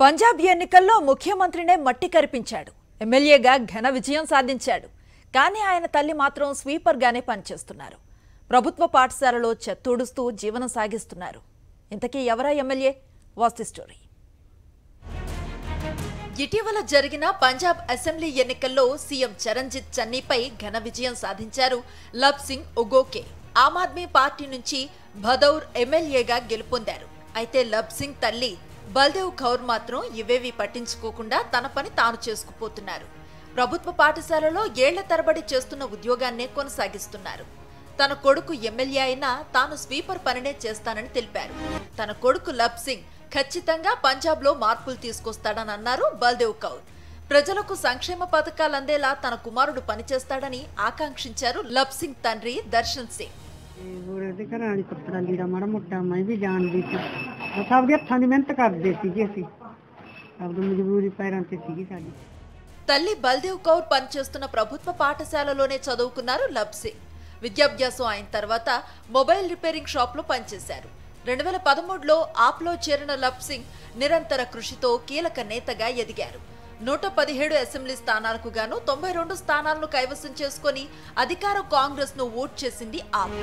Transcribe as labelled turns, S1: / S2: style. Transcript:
S1: పంజాబ్ ఎన్నికల్లో ముఖ్యమంత్రినే మట్టి కరిపించాడు. ఎమ్మెల్యేగా ఘన విజయం సాధించాడు. కానీ ఆయన తల్లి మాత్రం స్వీపర్గానే పనిచేస్తున్నారు. ప్రభుత్వ పాఠశాలలో చెత్తూడుస్తూ జీవనం సాగిస్తున్నారు. ఇంతకీ ఎవరా ఎమ్మెల్యే? Watch the story. ఇటీవల జరిగిన పంజాబ్ అసెంబ్లీ ఎన్నికల్లో సీఎం చరణ్జిత్ చన్నీపై ఘన విజయం సాధించారు లబ్ సింగ్ ఒగోకే. ఆమ్ ఆద్మీ పార్టీ నుంచి భదౌర్ ఎమ్మెల్యేగా గెలుపొందారు. అయితే లబ్ సింగ్ తల్లి బల్దేవ్ కౌర్ మాత్రం ఇవేవి పట్టించుకోకుండా తన పని తాను చేసుకుపోతున్నారు. ప్రభుత్వ పాఠశాలలో ఏళ్ల తరబడి చేస్తున్న ఉద్యోగాన్నే కొనసాగిస్తున్నారు. తన కొడుకు ఎమ్మెల్యే అయినా తాను స్వీపర్ పనినే చేస్తానని తెలిపారు. తన కొడుకు లబ్ సింగ్ ఖచ్చితంగా పంజాబ్లో మార్పులు తీసుకొస్తాడని అన్నారు బల్దేవ్ కౌర్. ప్రజలకు సంక్షేమ పథకాలు అందేలా తన కుమారుడు పనిచేస్తాడని ఆకాంక్షించారు లబ్ సింగ్ తండ్రి దర్శన్ సింగ్. తల్లి బల్దేవ్ కౌర్ పనిచేస్తున్న ప్రభుత్వ పాఠశాలలోనే చదువుకున్నారు లబ్ సింగ్. విద్యాభ్యాసం అయిన తర్వాత మొబైల్ రిపేరింగ్ షాప్ లో పనిచేశారు. 2013లో ఆప్లో చేరిన లబ్ సింగ్ నిరంతర కృషితో కీలక నేతగా ఎదిగారు. 117 అసెంబ్లీ స్థానాలకు గాను 92 స్థానాలను కైవసం చేసుకుని అధికార కాంగ్రెస్ ను ఓట్ చేసింది ఆప్.